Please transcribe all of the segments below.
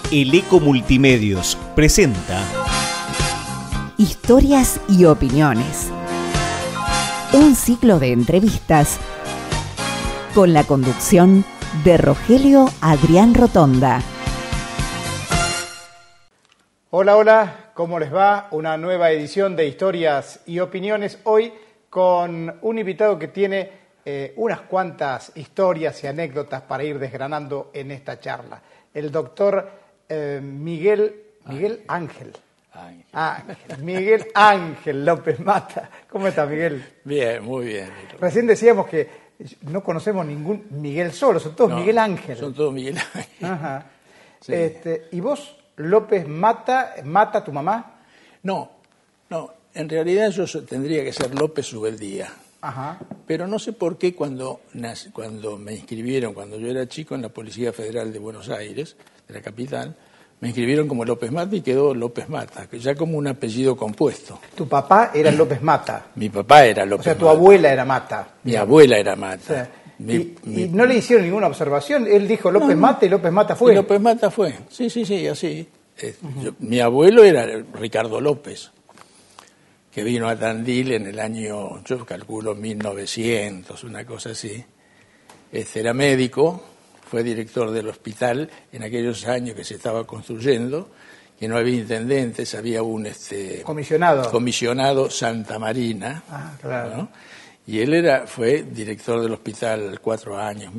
El Eco Multimedios presenta Historias y opiniones. Un ciclo de entrevistas con la conducción de Rogelio Adrián Rotonda. Hola, hola, ¿cómo les va? Una nueva edición de Historias y Opiniones, hoy con un invitado que tiene unas cuantas historias y anécdotas para ir desgranando en esta charla. El doctor Miguel Ángel López Mata. ¿Cómo está, Miguel? Bien, muy bien. Recién decíamos que no conocemos ningún Miguel solo, son todos Miguel Ángel. Son todos Miguel Ángel. Ajá. Sí. ¿Y vos, López Mata tu mamá? No, en realidad yo tendría que ser López Ubeldía. Ajá. Pero no sé por qué cuando me inscribieron, cuando yo era chico en la Policía Federal de Buenos Aires, de la capital, me inscribieron como López Mata y quedó López Mata, que ya como un apellido compuesto. ¿Tu papá era López Mata? Mi papá era López Mata. O sea, tu abuela era Mata. Mi abuela era Mata. O sea, y no le hicieron ninguna observación. Él dijo López Mata y López Mata fue. Y López Mata fue. Sí, así. Mi abuelo era Ricardo López, que vino a Tandil en el año, yo calculo 1900, una cosa así. Era médico, fue director del hospital en aquellos años que se estaba construyendo, que no había intendentes, había un comisionado Santa Marina. Ah, claro. ¿No? Y él fue director del hospital 4 años,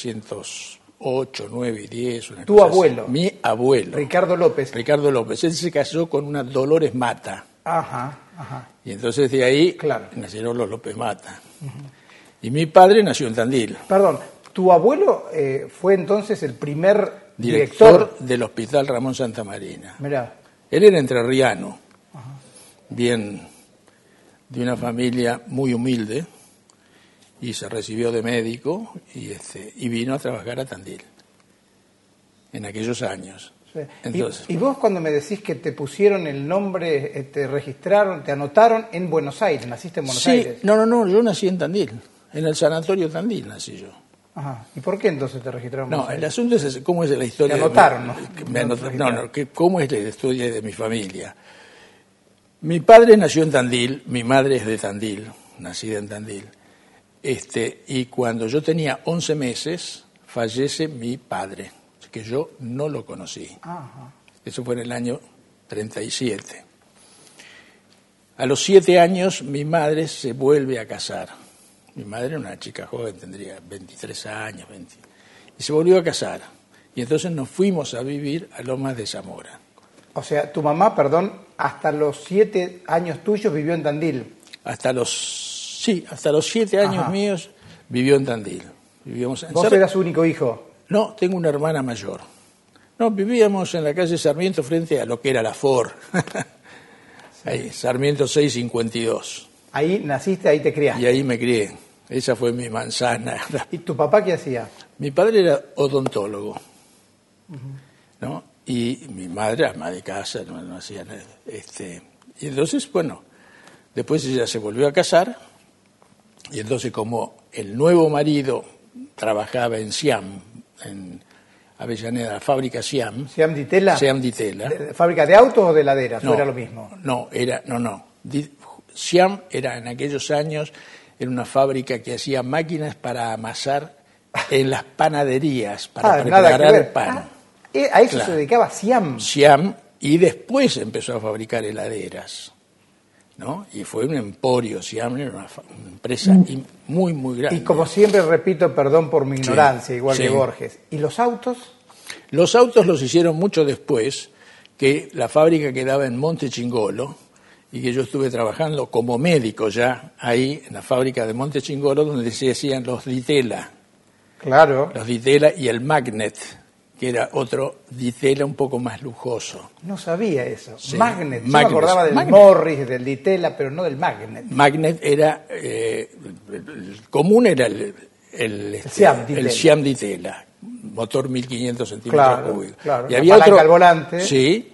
1908, 9 y 10. ¿Tu abuelo? Así. Mi abuelo. Ricardo López. Él se casó con una Dolores Mata. Ajá. Y entonces de ahí nacieron los López Mata. Uh-huh. Y mi padre nació en Tandil. Perdón, ¿tu abuelo fue entonces el primer director del Hospital Ramón Santa Marina? Mirá. Él era entrerriano, bien, de una familia muy humilde, y se recibió de médico y vino a trabajar a Tandil en aquellos años. Sí. Entonces, ¿Y vos cuando me decís que te pusieron el nombre, te registraron, te anotaron en Buenos Aires, naciste en Buenos Aires? No, yo nací en Tandil, en el sanatorio Tandil nací yo. Ajá. ¿Y por qué entonces te registraron en Buenos Aires? El asunto es cómo es la historia. Te anotaron, ¿no? ¿Cómo es la historia de mi familia? Mi padre nació en Tandil, mi madre es de Tandil, nacida en Tandil. Y cuando yo tenía 11 meses, fallece mi padre, que yo no lo conocí. Ajá. Eso fue en el año 37. A los 7 años mi madre se vuelve a casar. Mi madre era una chica joven, tendría 23 años, 20, y se volvió a casar. Y entonces nos fuimos a vivir a Lomas de Zamora. O sea, tu mamá, hasta los 7 años tuyos vivió en Tandil. Hasta los 7 años míos vivió en Tandil. ¿Vos eras su único hijo? No, tengo una hermana mayor. No, vivíamos en la calle Sarmiento frente a lo que era la Ford. Ahí, Sarmiento 652. Ahí naciste, ahí te criaste. Y ahí me crié. Esa fue mi manzana. ¿Y tu papá qué hacía? Mi padre era odontólogo, ¿no? Y mi madre, ama de casa, no hacía nada. Y entonces, después ella se volvió a casar, y entonces como el nuevo marido trabajaba en Siam, en Avellaneda, la fábrica Siam. ¿Siam di Tela? Siam di Tela. ¿Fábrica de autos o de heladeras? No, era lo mismo? No. Siam era en aquellos años una fábrica que hacía máquinas para amasar en las panaderías, para preparar el pan. A eso se dedicaba Siam. Siam, y después empezó a fabricar heladeras, ¿no? Y fue un emporio. Siam era una empresa muy, muy grande. Y como siempre repito, perdón por mi ignorancia, igual que Borges. ¿Y los autos? Los autos los hicieron mucho después, que la fábrica quedaba en Monte Chingolo, y que yo estuve trabajando como médico ya ahí en la fábrica de Monte Chingolo, donde se hacían los Di Tela. Claro. Los Di Tela y el Magnet, que era otro Di Tela un poco más lujoso. No sabía eso. Sí. Magnet. Yo me acordaba del Morris, del Di Tela, pero no del Magnet. Magnet era, el común era el Siam Di Tela, motor 1500 centímetros cúbicos. Claro. Y había otro al volante. Sí,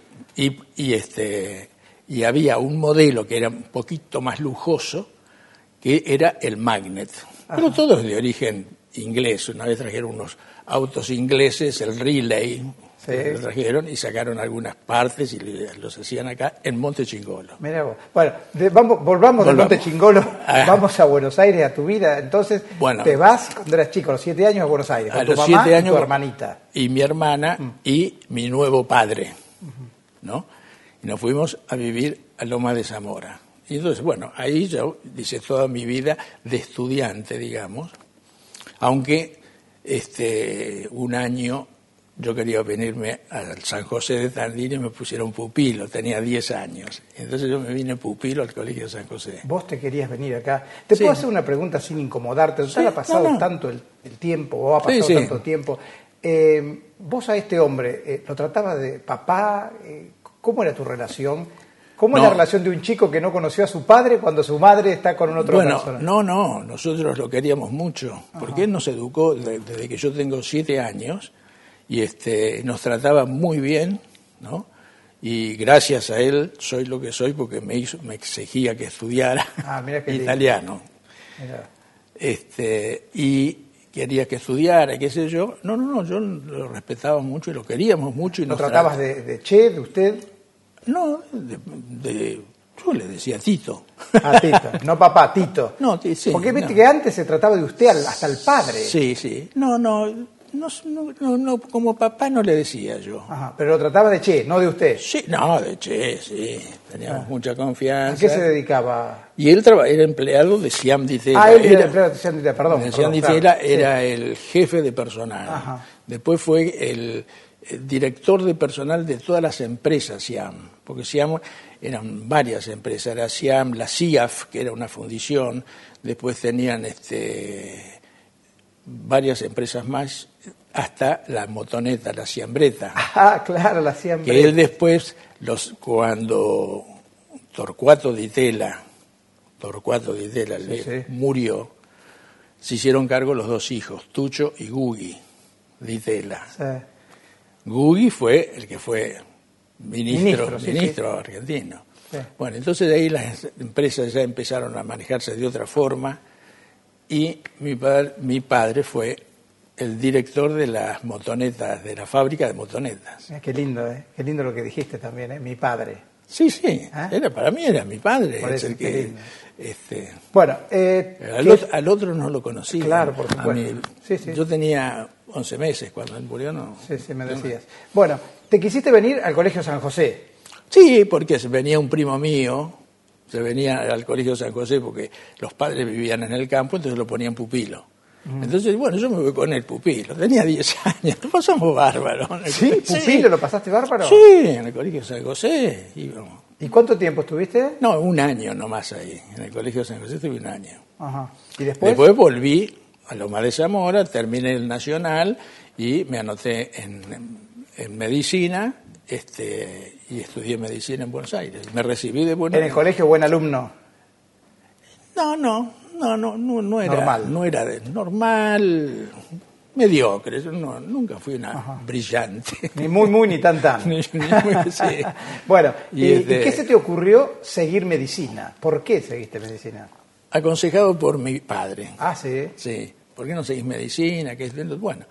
y había un modelo que era un poquito más lujoso, que era el Magnet. Pero todo es de origen inglés. Una vez trajeron unos autos ingleses, el Relay, Sí. Lo trajeron y sacaron algunas partes y los hacían acá en Monte Chingolo. Mirá vos. Bueno, volvamos de Monte Chingolo, vamos a Buenos Aires, a tu vida. Entonces, bueno, te vas cuando eras chico, a los 7 años a Buenos Aires, con a tu los mamá 7 años, y tu hermanita. Y mi hermana y mi nuevo padre, ¿no? Y nos fuimos a vivir a Loma de Zamora. Y entonces, bueno, ahí yo hice toda mi vida de estudiante, digamos, aunque un año yo quería venirme al San José de Tandil y me pusieron pupilo, tenía 10 años. Entonces yo me vine pupilo al Colegio de San José. Vos te querías venir acá. ¿Te puedo hacer una pregunta sin incomodarte? ¿Ya ha pasado tanto el tiempo, o ha pasado tanto tiempo? Vos a este hombre, ¿lo tratabas de papá? ¿Cómo era tu relación? ¿Cómo es la relación de un chico que no conoció a su padre cuando su madre está con otra persona? No, nosotros lo queríamos mucho, porque él nos educó desde que yo tengo 7 años y nos trataba muy bien, ¿no? Y gracias a él soy lo que soy porque me exigía que estudiara italiano. Y quería que estudiara, qué sé yo. No, yo lo respetaba mucho y lo queríamos mucho. Y ¿Lo tratabas de che, de usted? No, yo le decía Tito. Ah, Tito, no papá, Tito. No, sí. Porque viste que antes se trataba de usted hasta el padre. Sí. No, como papá no le decía yo. Ajá, pero lo trataba de che, no de usted. Sí, no, de che, sí. Teníamos mucha confianza. ¿A qué se dedicaba? Y él era empleado de Siam Di Tella. Ah, él era empleado de Siam Di Tella, perdón. Siam Di Tella era el jefe de personal. Ajá. Después fue el director de personal de todas las empresas Siam, porque Siam eran varias empresas, era Siam, la CIAF, que era una fundición, después tenían varias empresas más, hasta la motoneta, la Siambreta. Ah, claro, la Siambreta. Que él después, cuando Torcuato Di Tella murió, se hicieron cargo los 2 hijos, Tucho y Gugi Di Tella. Sí. Gugi fue el que fue ministro argentino. Sí. Bueno, entonces de ahí las empresas ya empezaron a manejarse de otra forma y mi padre fue el director de las motonetas, de la fábrica de motonetas. Qué lindo lo que dijiste también, mi padre. Sí, para mí era mi padre. Por eso, es el que bueno, al otro no lo conocí. Claro, por supuesto. Sí. Yo tenía 11 meses cuando él murió, ¿no? Sí, me decías. Bueno, ¿te quisiste venir al Colegio San José? Sí, porque venía un primo mío, se venía al Colegio San José porque los padres vivían en el campo, entonces lo ponían pupilo. Entonces, bueno, yo me voy con el pupilo. Tenía 10 años, lo pasamos bárbaro. ¿Sí? ¿Pupilo lo pasaste bárbaro? Sí, en el Colegio San José íbamos. ¿Y cuánto tiempo estuviste? No, 1 año nomás ahí. En el Colegio San José estuve 1 año. Ajá. ¿Y después? Después volví a Loma de Zamora, terminé el Nacional y me anoté en medicina y estudié medicina en Buenos Aires. Me recibí de Buenos Aires. ¿En el colegio buen alumno? No era normal. No era normal, mediocre. Yo nunca fui una brillante. Ni muy, ni tan. Sí. Bueno, ¿y qué se te ocurrió seguir medicina? ¿Por qué seguiste medicina? Aconsejado por mi padre. Ah, ¿sí? Sí. ¿Por qué no seguís medicina? Bueno,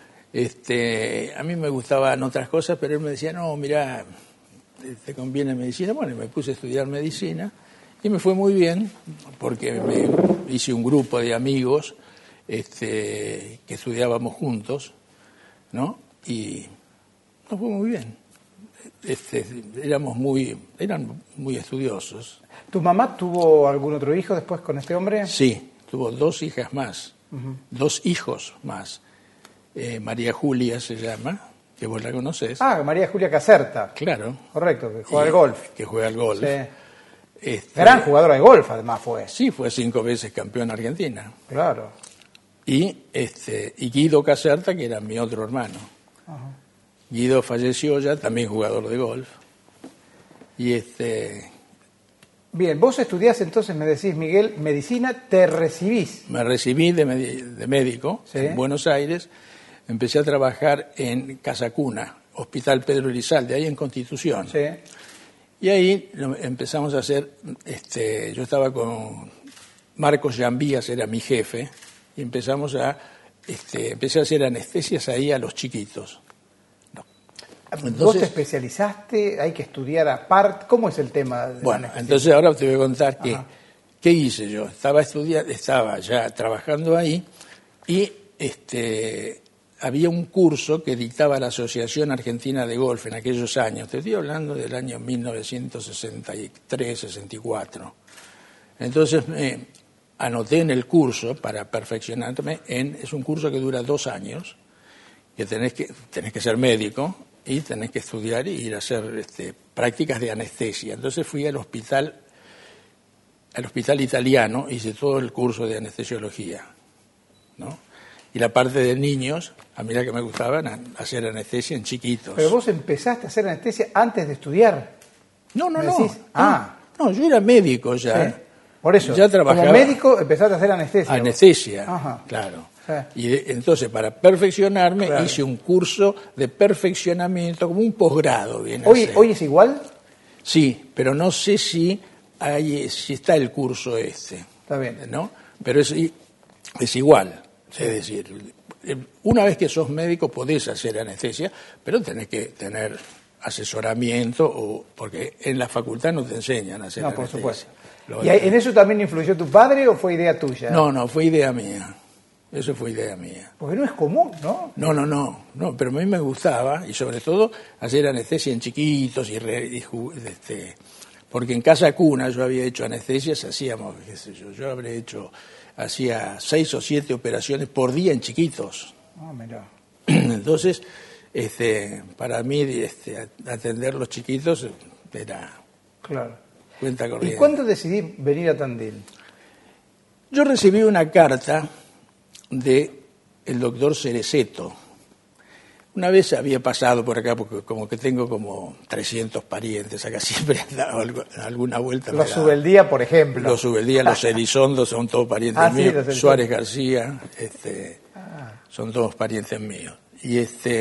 a mí me gustaban otras cosas, pero él me decía, no, mira, te conviene medicina. Bueno, me puse a estudiar medicina. Y me fue muy bien, porque me hice un grupo de amigos que estudiábamos juntos, ¿no? Y nos fue muy bien. Eran muy estudiosos. ¿Tu mamá tuvo algún otro hijo después con este hombre? Sí, tuvo 2 hijas más, 2 hijos más. María Julia se llama, que vos la conocés. Ah, María Julia Caserta. Claro. Correcto, que juega al golf. Que juega al golf. Sí. Gran jugadora de golf, además fue. Sí, fue 5 veces campeón argentina. Claro. Y Guido Caserta, que era mi otro hermano. Ajá. Guido falleció ya, también jugador de golf. Y Bien, vos estudiás entonces, me decís, Miguel, medicina, te recibís. Me recibí de médico en Buenos Aires. Empecé a trabajar en Casa Cuna, Hospital Pedro Elizalde, ahí en Constitución. Sí. Y ahí empezamos a hacer, yo estaba con Marcos Llambías, era mi jefe, y empecé a hacer anestesias ahí a los chiquitos. No. ¿Vos te especializaste? ¿Hay que estudiar aparte? ¿Cómo es el tema? Bueno, entonces ahora te voy a contar qué hice yo. Estaba ya trabajando ahí y había un curso que dictaba la Asociación Argentina de Golf en aquellos años. Te estoy hablando del año 1963-64. Entonces me anoté en el curso para perfeccionarme. Es un curso que dura 2 años, que tenés que ser médico y tenés que estudiar y ir a hacer prácticas de anestesia. Entonces fui al hospital italiano, hice todo el curso de anestesiología, ¿no? Y la parte de niños, a mí la que me gustaba era hacer anestesia en chiquitos. ¿Pero vos empezaste a hacer anestesia antes de estudiar? No. No, yo era médico ya. Sí. Por eso, ya trabajaba, como médico empezaste a hacer anestesia. Anestesia, Ajá. claro. Sí. Y entonces, para perfeccionarme, hice un curso de perfeccionamiento, como un posgrado. ¿Hoy es igual? Sí, pero no sé si está el curso Está bien. ¿no? Pero es igual. Sí. Es decir, una vez que sos médico podés hacer anestesia, pero tenés que tener asesoramiento, porque en la facultad no te enseñan a hacer anestesia. No, por supuesto. ¿Y en eso también influyó tu padre o fue idea tuya? No, fue idea mía. Eso fue idea mía. Porque no es común, ¿no? No, pero a mí me gustaba, y sobre todo hacer anestesia en chiquitos, porque en Casa Cuna yo había hecho anestesias, hacíamos, yo hacía 6 o 7 operaciones por día en chiquitos. Ah, mirá. Entonces, para mí, atender los chiquitos era cuenta corriente. ¿Y cuándo decidí venir a Tandil? Yo recibí una carta del doctor Cereceto. Una vez había pasado por acá, porque como que tengo como 300 parientes, acá siempre he dado alguna vuelta. Los Subeldía, por ejemplo. Los Subeldía, los Elizondo son todos parientes míos. Sí, Suárez García, son todos parientes míos. Y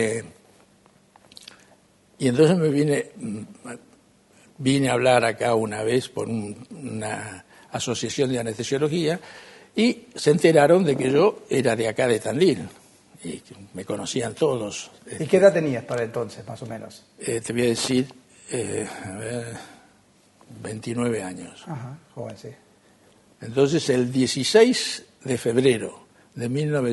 entonces vine a hablar acá una vez por una asociación de anestesiología y se enteraron de que yo era de acá de Tandil. Y me conocían todos. ¿Y qué edad tenías para entonces, más o menos? Te voy a decir, 29 años. Ajá, joven, sí. Entonces, el 16 de febrero de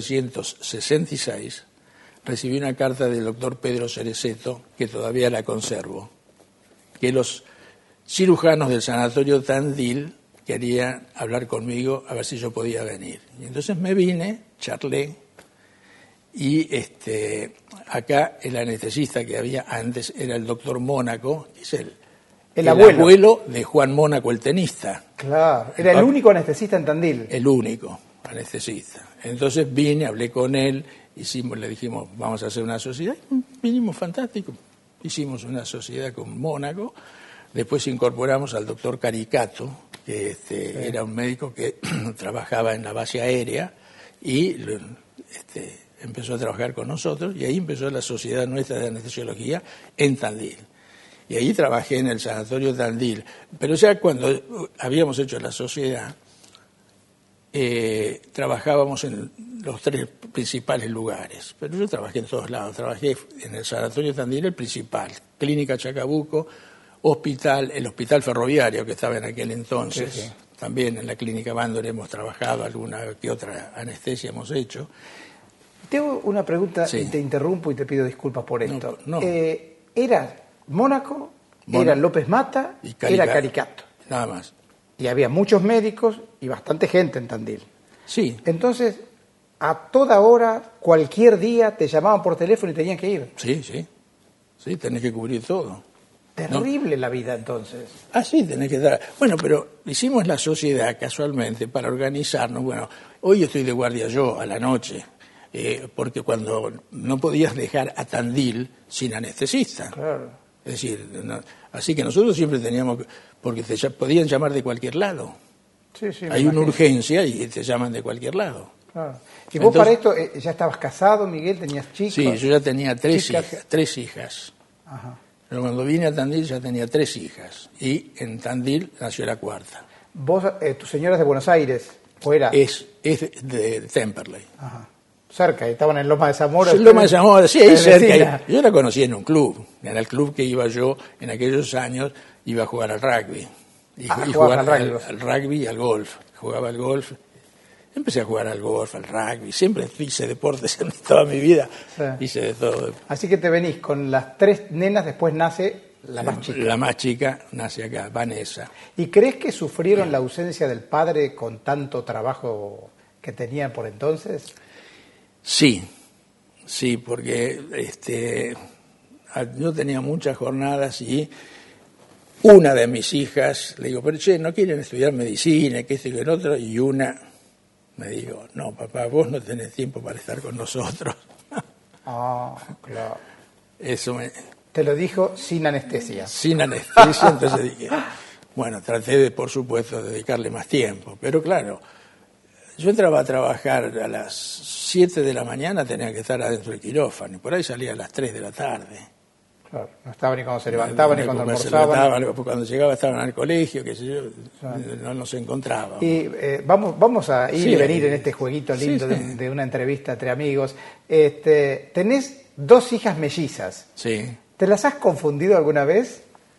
1966, recibí una carta del doctor Pedro Cereceto, que todavía la conservo, que los cirujanos del sanatorio Tandil querían hablar conmigo a ver si yo podía venir. Y entonces me vine, charlé, y acá el anestesista que había antes era el doctor Mónaco, que es el abuelo de Juan Mónaco, el tenista. Claro, era el único anestesista en Tandil. El único anestesista. Entonces vine, hablé con él, le dijimos, vamos a hacer una sociedad. Vinimos fantástico, hicimos una sociedad con Mónaco. Después incorporamos al doctor Caricato, que era un médico que trabajaba en la base aérea y empezó a trabajar con nosotros, y ahí empezó la sociedad nuestra de anestesiología en Tandil. Y ahí trabajé en el sanatorio Tandil. Pero ya cuando habíamos hecho la sociedad, trabajábamos en los 3 principales lugares. Pero yo trabajé en todos lados. Trabajé en el sanatorio Tandil, el principal, Clínica Chacabuco, el hospital ferroviario que estaba en aquel entonces. Sí. También en la Clínica Bándor hemos trabajado, alguna que otra anestesia hemos hecho. Tengo una pregunta, y te interrumpo y te pido disculpas por esto. No. Era Mónaco, era López Mata, y era Caricato. Nada más. Y había muchos médicos y bastante gente en Tandil. Sí. Entonces, a toda hora, cualquier día, te llamaban por teléfono y tenían que ir. Sí, tenés que cubrir todo. Terrible la vida entonces. Sí, tenés que dar. Bueno, pero hicimos la sociedad casualmente para organizarnos. Bueno, hoy estoy de guardia yo a la noche. Porque cuando no podías dejar a Tandil sin anestesista. Claro. Es decir, así que nosotros siempre teníamos, porque te podían llamar de cualquier lado. Sí, hay una urgencia y te llaman de cualquier lado. Claro. ¿Y vos para esto ya estabas casado, Miguel? ¿Tenías chicos? Sí, yo ya tenía 3 hijas. Ajá. Pero cuando vine a Tandil ya tenía 3 hijas. Y en Tandil nació la 4ª. ¿Vos, tu señora es de Buenos Aires? ¿O era? Es de Temperley. Ajá. cerca, estaban en Loma de Zamora. En Loma de Zamora, sí, ahí cerca. Yo la conocí en un club. Era el club que iba yo en aquellos años, iba a jugar al rugby. Y jugar al rugby y al golf. Jugaba al golf. Empecé a jugar al golf, al rugby. Siempre hice deportes en toda mi vida. Sí. Hice de todo. Así que te venís con las 3 nenas, después nace la más chica. La más chica nace acá, Vanessa. ¿Y crees que sufrieron la ausencia del padre con tanto trabajo que tenían por entonces? Sí, porque yo tenía muchas jornadas y una de mis hijas, le digo, pero ¿no quieren estudiar medicina, que esto y que el otro? Y una me dijo, no, papá, vos no tenés tiempo para estar con nosotros. Claro. Eso Te lo dijo sin anestesia. Sin anestesia, entonces dije, bueno, traté por supuesto, de dedicarle más tiempo, pero claro, yo entraba a trabajar a las 7 de la mañana, tenía que estar adentro del quirófano, y por ahí salía a las 3 de la tarde. Claro, no estaba ni cuando se levantaban ni cuando almorzaban. Cuando llegaba estaban al colegio, qué sé yo, no nos encontrábamos. Y vamos a ir y venir en este jueguito lindo de una entrevista entre amigos. Tenés 2 hijas mellizas. Sí. ¿Te las has confundido alguna vez?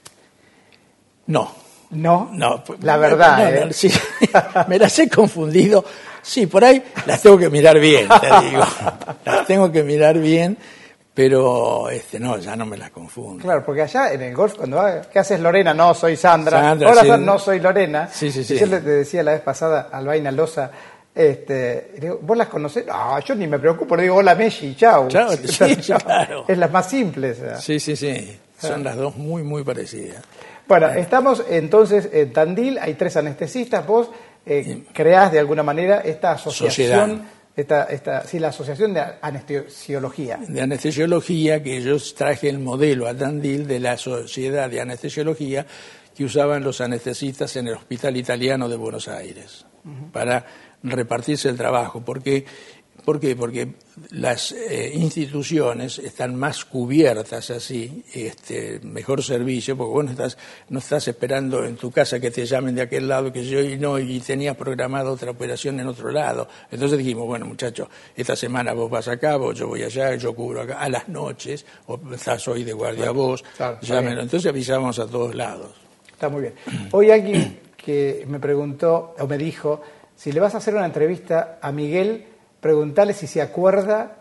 No. ¿No? No. La verdad, no, sí. Me las he confundido. Sí, por ahí las tengo que mirar bien, te digo. Las tengo que mirar bien. Pero no, ya no me las confundo. Claro, porque allá en el golf, cuando ¿qué haces, Lorena? No, soy Sandra. Hola, sí. No soy Lorena. Sí. Yo le decía la vez pasada a Albaina Loza, digo, ¿vos las conocés? No, yo ni me preocupo, le digo, hola Messi, chau. Sí, claro. Es las más simples. Sí. Son las dos muy, muy parecidas. Bueno, estamos entonces en Tandil, hay 3 anestesistas, vos creás de alguna manera esta asociación. La asociación de anestesiología. De anestesiología, que yo traje el modelo a Tandil de la sociedad de anestesiología que usaban los anestesistas en el Hospital Italiano de Buenos Aires, para repartirse el trabajo. ¿Por qué? Porque las instituciones están más cubiertas así, mejor servicio, porque vos no estás esperando en tu casa que te llamen de aquel lado, que yo y tenías programada otra operación en otro lado. Entonces dijimos, bueno muchachos, esta semana vos vas acá, yo voy allá, yo cubro acá, a las noches, o estás hoy de guardia vos, claro, entonces avisamos a todos lados. Está muy bien. Hoy alguien que me preguntó, o me dijo, si le vas a hacer una entrevista a Miguel, preguntarle si se acuerda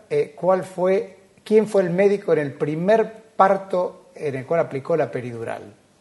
quién fue el médico en el primer parto en el cual aplicó la peridural.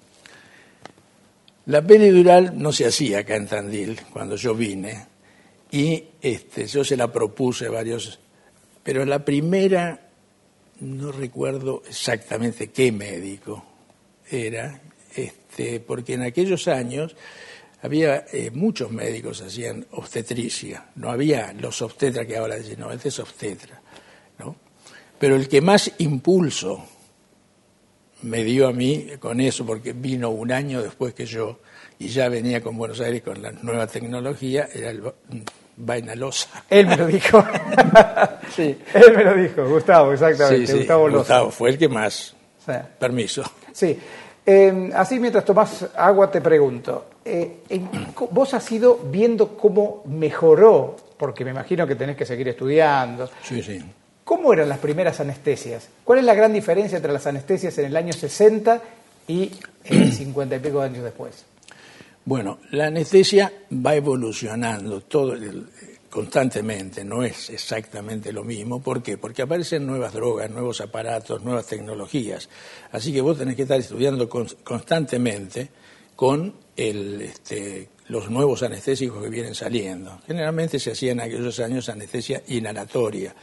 La peridural no se hacía acá en Tandil cuando yo vine y yo se la propuse a varios, pero la primera no recuerdo exactamente qué médico era, porque en aquellos años había muchos médicos que hacían obstetricia, no había los obstetras que ahora dicen, no, este es obstetra, ¿no? Pero el que más impulso me dio a mí con eso, porque vino un año después que yo, y ya venía con Buenos Aires con la nueva tecnología, era el Vaina Loza. Él me lo dijo. Sí, él me lo dijo, Gustavo, exactamente, sí, Gustavo Loza. Gustavo fue el que más. Sí. Permiso. Sí. Así mientras tomás agua te pregunto, vos has ido viendo cómo mejoró, porque me imagino que tenés que seguir estudiando. Sí. ¿Cómo eran las primeras anestesias? ¿Cuál es la gran diferencia entre las anestesias en el año 60 y 50 y pico de años después? Bueno, la anestesia va evolucionando constantemente, no es exactamente lo mismo. ¿Por qué? Porque aparecen nuevas drogas, nuevos aparatos, nuevas tecnologías. Así que vos tenés que estar estudiando constantemente con los nuevos anestésicos que vienen saliendo. Generalmente se hacía en aquellos años anestesia inhalatoria.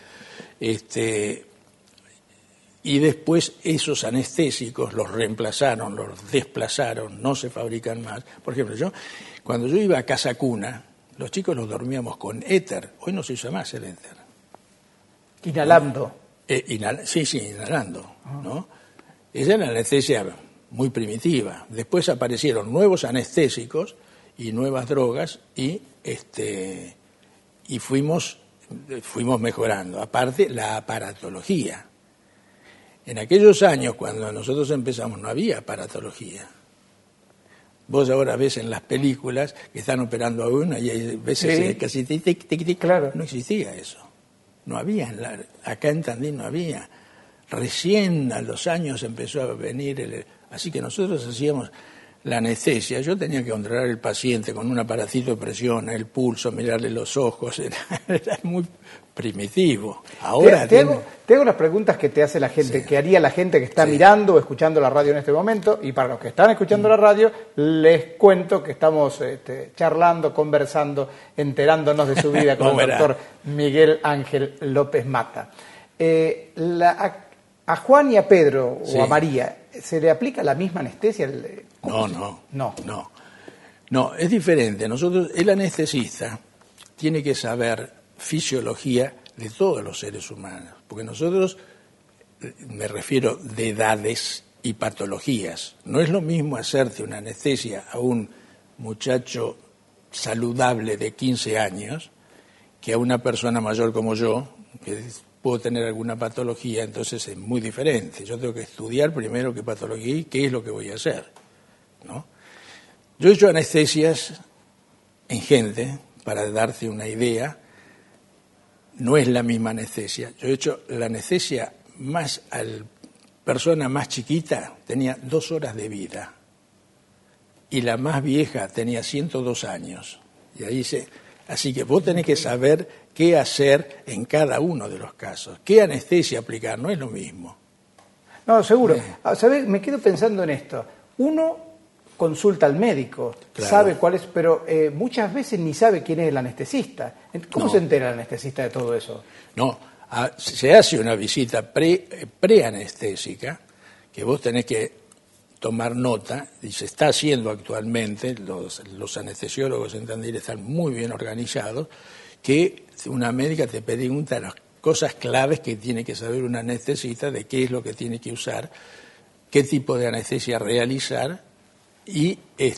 Y después esos anestésicos los reemplazaron, los desplazaron, no se fabrican más. Por ejemplo, cuando yo iba a casa cuna, los chicos los dormíamos con éter. Hoy no se usa más el éter. Inhalando. Sí, inhalando, ¿no? Esa era la anestesia muy primitiva. Después aparecieron nuevos anestésicos y nuevas drogas y fuimos mejorando. Aparte, la aparatología. En aquellos años, cuando nosotros empezamos, no había aparatología. Vos ahora ves en las películas que están operando a uno y hay veces casi tic, tic, tic. Claro. No existía eso. No había, acá en Tandil no había. Recién a los años empezó a venir, así que nosotros hacíamos la anestesia. Yo tenía que controlar al paciente con un aparatito de presión, el pulso, mirarle los ojos, era muy primitivo. Ahora te hago las preguntas que te hace la gente, que haría la gente que está mirando o escuchando la radio en este momento, y para los que están escuchando la radio, les cuento que estamos charlando, conversando, enterándonos de su vida con el doctor Miguel Ángel López Mata. A Juan y a Pedro, o a María, ¿se le aplica la misma anestesia? No, es diferente. El anestesista tiene que saber fisiología de todos los seres humanos, porque nosotros, me refiero de edades y patologías. No es lo mismo hacerte una anestesia a un muchacho saludable de 15 años que a una persona mayor como yo, que puedo tener alguna patología, entonces es muy diferente. Yo tengo que estudiar primero qué patología y qué es lo que voy a hacer, ¿no? Yo he hecho anestesias en gente, para darte una idea, no es la misma anestesia. Yo he hecho la anestesia más al persona más chiquita, tenía 2 horas de vida, y la más vieja tenía 102 años. Y ahí así que vos tenés que saber qué hacer en cada uno de los casos. ¿Qué anestesia aplicar? No es lo mismo. No, seguro. ¿Sabés? Me quedo pensando en esto. Uno consulta al médico, sabe cuál es, pero muchas veces ni sabe quién es el anestesista. ¿Cómo se entera el anestesista de todo eso? No, se hace una visita preanestésica, que vos tenés que tomar nota, y se está haciendo actualmente, los anestesiólogos en Tandil están muy bien organizados, que una médica te pregunta las cosas claves que tiene que saber un anestesista, de qué es lo que tiene que usar, qué tipo de anestesia realizar, y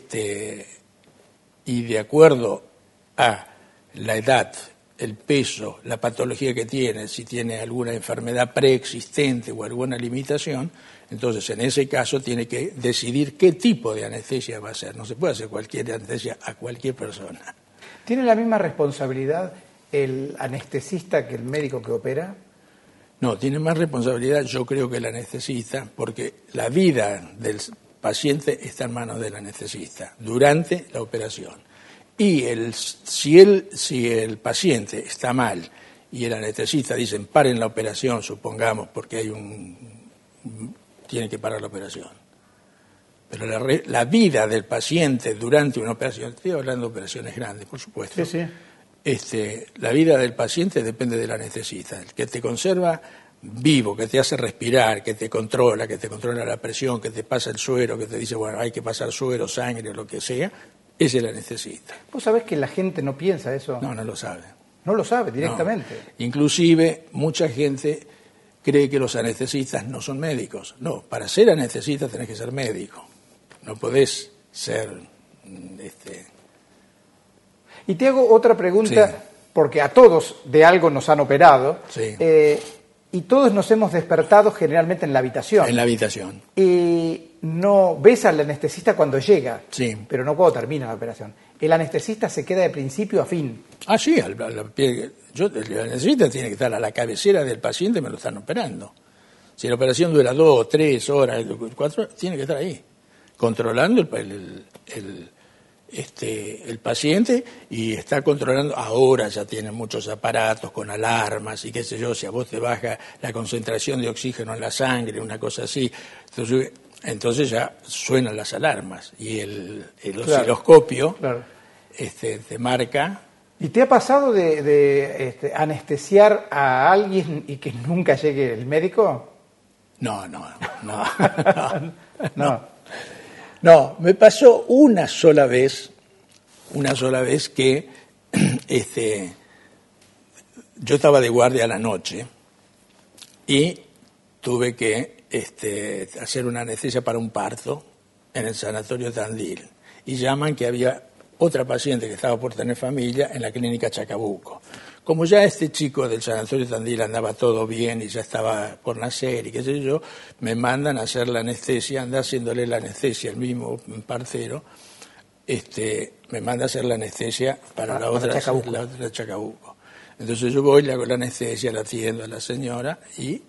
de acuerdo a la edad, el peso, la patología que tiene, si tiene alguna enfermedad preexistente o alguna limitación, entonces en ese caso tiene que decidir qué tipo de anestesia va a hacer. No se puede hacer cualquier anestesia a cualquier persona. ¿Tiene la misma responsabilidad el anestesista que el médico que opera? No, tiene más responsabilidad yo creo que el anestesista, porque la vida del paciente está en manos del anestesista durante la operación. Y si el paciente está mal y el anestesista dice paren la operación, supongamos, porque tiene que parar la operación. Pero la vida del paciente durante una operación, estoy hablando de operaciones grandes, por supuesto. Sí. La vida del paciente depende del anestesista, el que te conserva vivo, que te hace respirar, que te controla la presión, que te pasa el suero, que te dice, bueno, hay que pasar suero, sangre, lo que sea, es el anestesista. ¿Vos sabés que la gente no piensa eso? No lo sabe. No lo sabe directamente. No. Inclusive, mucha gente cree que los anestesistas no son médicos. No, para ser anestesista tenés que ser médico. No podés ser... Y te hago otra pregunta, porque a todos de algo nos han operado, y todos nos hemos despertado generalmente en la habitación. En la habitación. Y no ves al anestesista cuando llega, pero no cuando termina la operación. El anestesista se queda de principio a fin. Ah, sí, el anestesista tiene que estar a la cabecera del paciente, me lo están operando. Si la operación dura 2, 3 horas, 4 horas, tiene que estar ahí, controlando el paciente, y está controlando. Ahora ya tienen muchos aparatos con alarmas y qué sé yo, si a vos te baja la concentración de oxígeno en la sangre, una cosa así, entonces ya suenan las alarmas y el osciloscopio te marca. ¿Y te ha pasado de anestesiar a alguien y que nunca llegue el médico? No, me pasó una sola vez que yo estaba de guardia a la noche y tuve que hacer una anestesia para un parto en el sanatorio Tandil, y llaman que había otra paciente que estaba por tener familia en la clínica Chacabuco. Como ya este chico del sanatorio Tandil andaba todo bien y ya estaba por nacer y qué sé yo, me mandan a hacer la anestesia, anda haciéndole la anestesia el mismo partero, me manda a hacer la anestesia para la otra Chacabuco. Entonces yo voy, le hago la anestesia, la atiendo a la señora y,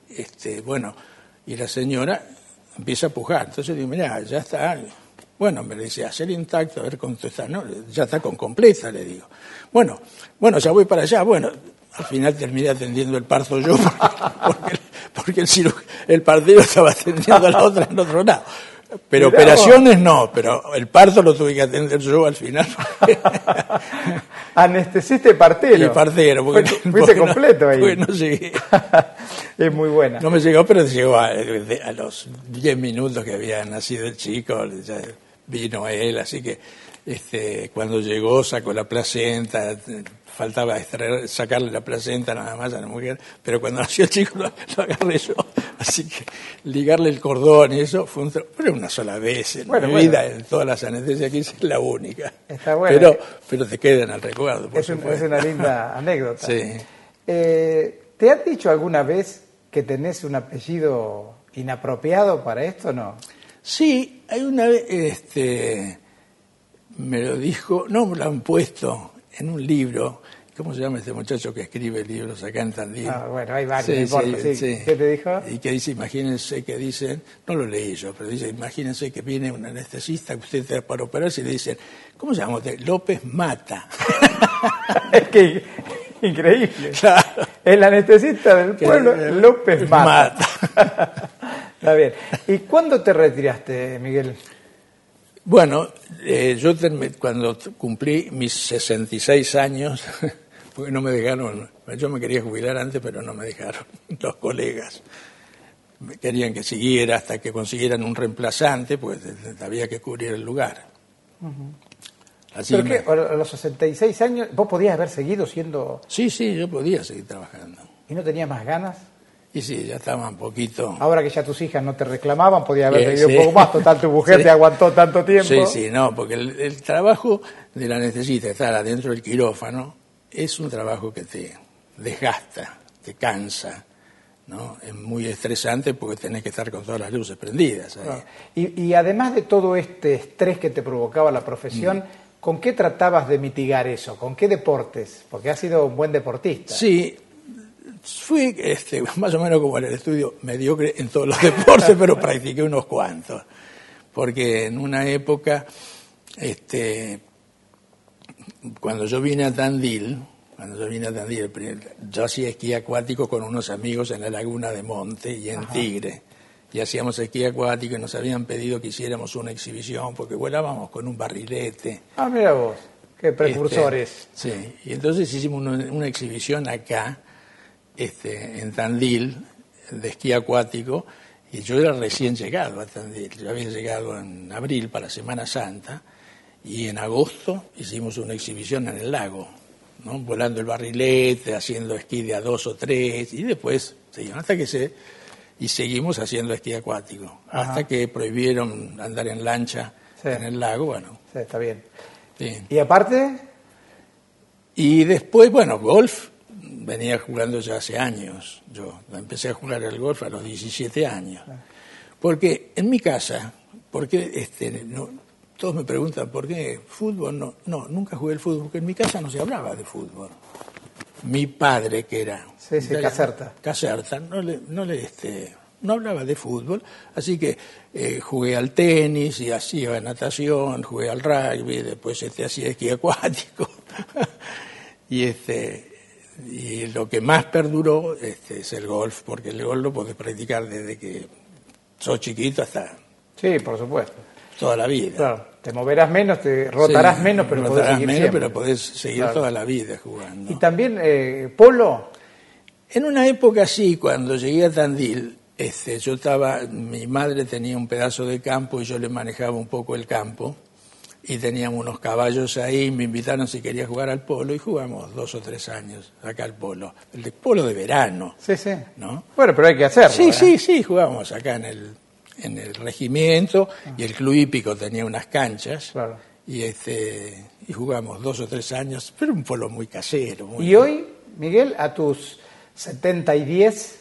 y la señora empieza a pujar. Entonces digo, mirá, ya está. Bueno, me dice, hacer intacto, a ver cuánto está. No, ya está con completa, le digo. Bueno, ya voy para allá. Bueno, al final terminé atendiendo el parto yo porque el partero estaba atendiendo a la otra en otro lado. Pero mirá, operaciones no, pero el parto lo tuve que atender yo al final. Anestesista y partero. Y partero. Fuiste completo ahí. Porque no llegué. Es muy buena. No me llegó, pero llegó a los 10 minutos que había nacido el chico, ya vino él, así que cuando llegó sacó la placenta, faltaba sacarle la placenta nada más a la mujer, pero cuando nació el chico lo agarré yo, así que ligarle el cordón y eso fue pero una sola vez en mi vida, en todas las anestesias que hice, es la única. Está bueno. Pero te queda en el recuerdo, por supuesto. Es una linda anécdota. Sí. ¿Te han dicho alguna vez que tenés un apellido inapropiado para esto o no? Sí, hay una vez, me lo dijo, no me lo han puesto en un libro. ¿Cómo se llama este muchacho que escribe libros acá en Tandil? Bueno, hay varios, no importa, sí. ¿Qué te dijo? Y que dice, imagínense que dicen, no lo leí yo, pero dice, imagínense que viene un anestesista que usted está para operarse y le dicen, ¿cómo se llama usted? López Mata. Es que increíble. Claro. El anestesista del pueblo, López Mata. Está bien. ¿Y cuándo te retiraste, Miguel? Bueno, yo cuando cumplí mis 66 años, porque no me dejaron, yo me quería jubilar antes, pero no me dejaron los colegas. Me querían que siguiera hasta que consiguieran un reemplazante, pues había que cubrir el lugar. Uh-huh. Así ¿pero qué? A los 66 años, ¿vos podías haber seguido siendo...? Sí, yo podía seguir trabajando. ¿Y no tenías más ganas? Y sí, ya estaba un poquito... Ahora que ya tus hijas no te reclamaban, podías haber seguido un poco más. Total, tu mujer te aguantó tanto tiempo. Sí, no, porque el trabajo del anestesista, estar adentro del quirófano, es un trabajo que te desgasta, te cansa, ¿no? Es muy estresante porque tenés que estar con todas las luces prendidas. Claro. Y además de todo este estrés que te provocaba la profesión, ¿con qué tratabas de mitigar eso? ¿Con qué deportes? Porque has sido un buen deportista. Sí. Fui más o menos como en el estudio mediocre en todos los deportes, pero practiqué unos cuantos. Porque en una época, cuando yo vine a Tandil, yo hacía esquí acuático con unos amigos en la Laguna de Monte y en Tigre. Y hacíamos esquí acuático y nos habían pedido que hiciéramos una exhibición porque volábamos con un barrilete. Ah, mira vos, qué precursores. Sí, y entonces hicimos una exhibición acá, en Tandil, de esquí acuático, y yo era recién llegado a Tandil. Yo había llegado en abril para Semana Santa, y en agosto hicimos una exhibición en el lago, ¿no? Volando el barrilete, haciendo esquí de a 2 o 3, y después seguimos y seguimos haciendo esquí acuático, hasta que prohibieron andar en lancha en el lago, bueno. Sí, está bien. Sí. ¿Y aparte? Y después, golf. Venía jugando ya hace años. Yo empecé a jugar al golf a los 17 años. Porque en mi casa, todos me preguntan, ¿por qué fútbol? No, nunca jugué el fútbol, porque en mi casa no se hablaba de fútbol. Mi padre, que era... Sí, Caserta. Caserta, no hablaba de fútbol, así que jugué al tenis y hacía natación, jugué al rugby, después hacía esquí acuático. Y lo que más perduró es el golf, porque el golf lo podés practicar desde que sos chiquito hasta... Sí, por supuesto. Toda la vida. Claro, te moverás menos, te rotarás menos, pero podés seguir menos, siempre. Pero podés seguir toda la vida jugando. ¿Y también polo? En una época sí, cuando llegué a Tandil, mi madre tenía un pedazo de campo y yo le manejaba un poco el campo. Y teníamos unos caballos ahí, me invitaron si quería jugar al polo y jugamos 2 o 3 años acá al polo. El polo de verano. Sí, sí. ¿No? Bueno, pero hay que hacerlo. Sí, jugábamos acá en el regimiento y el club hípico tenía unas canchas. Claro. Y jugamos 2 o 3 años, pero un polo muy casero. ¿Y hoy, Miguel, a tus 70 y 10,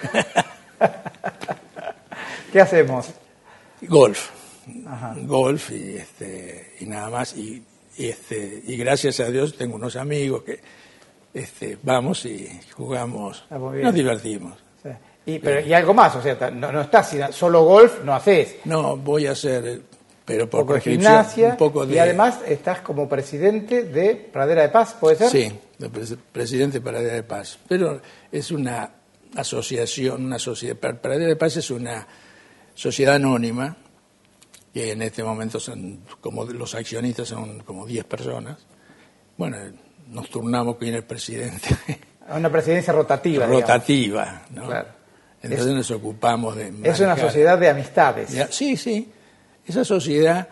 qué hacemos? Golf. Ajá. Golf y nada más y gracias a Dios tengo unos amigos vamos y jugamos, muy bien. nos divertimos. Sí. Y algo más, o sea, no estás solo golf, no haces. No, voy a hacer, pero por Un poco de prescripción, gimnasia, un poco de... y además estás como presidente de Pradera de Paz, ¿puede ser? Sí, presidente de Pradera de Paz, pero es una asociación, Pradera de Paz es una sociedad anónima, que en este momento son como los accionistas son como 10 personas. Bueno, nos turnamos con el presidente. Una presidencia rotativa. Rotativa, ¿no? Claro. Entonces nos ocupamos de manejar. Es una sociedad de amistades. Sí. Esa sociedad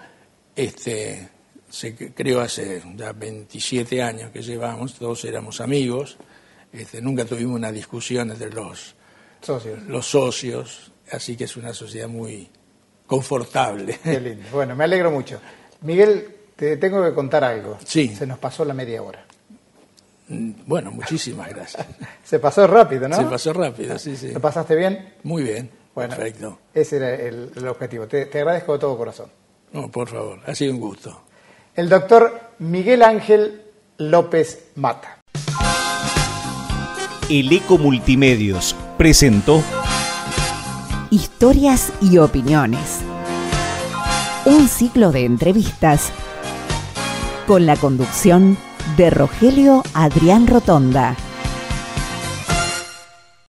se creó hace ya 27 años que llevamos, todos éramos amigos, nunca tuvimos una discusión entre los socios, así que es una sociedad muy confortable. Qué lindo. Bueno, me alegro mucho. Miguel, te tengo que contar algo. Sí. Se nos pasó la media hora. Bueno, muchísimas gracias. Se pasó rápido, ¿no? Se pasó rápido, sí. ¿Lo pasaste bien? Muy bien, bueno, perfecto. Ese era el objetivo. Te agradezco de todo corazón. No, por favor, ha sido un gusto. El doctor Miguel Ángel López Mata. El Eco Multimedios presentó Historias y opiniones. Un ciclo de entrevistas con la conducción de Rogelio Adrián Rotonda.